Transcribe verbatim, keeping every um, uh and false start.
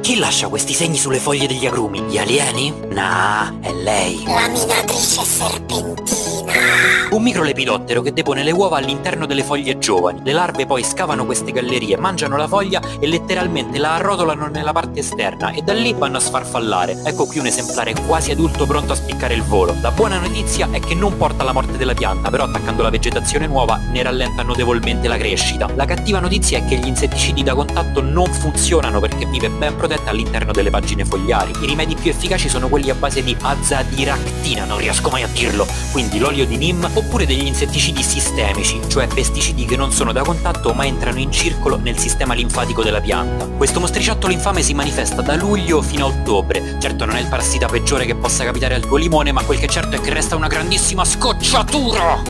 Chi lascia questi segni sulle foglie degli agrumi? Gli alieni? Nah, è lei. La minatrice serpentina. Un microlepidottero che depone le uova all'interno delle foglie giovani. Le larve poi scavano queste gallerie, mangiano la foglia e letteralmente la arrotolano nella parte esterna e da lì vanno a sfarfallare. Ecco qui un esemplare quasi adulto pronto a spiccare il volo. La buona notizia è che non porta alla morte della pianta, però attaccando la vegetazione nuova ne rallenta notevolmente la crescita. La cattiva notizia è che gli insetticidi da contatto non funzionano perché vive ben protetta all'interno delle pagine fogliari. I rimedi più efficaci sono quelli a base di azadiractina, non riesco mai a dirlo, quindi l'olio di neem, oppure degli insetticidi sistemici, cioè pesticidi che non sono da contatto ma entrano in circolo nel sistema linfatico della pianta. Questo mostriciattolo infame si manifesta da luglio fino a ottobre. Certo non è il parassita peggiore che possa capitare al tuo limone, ma quel che è certo è che resta una grandissima scocciatura!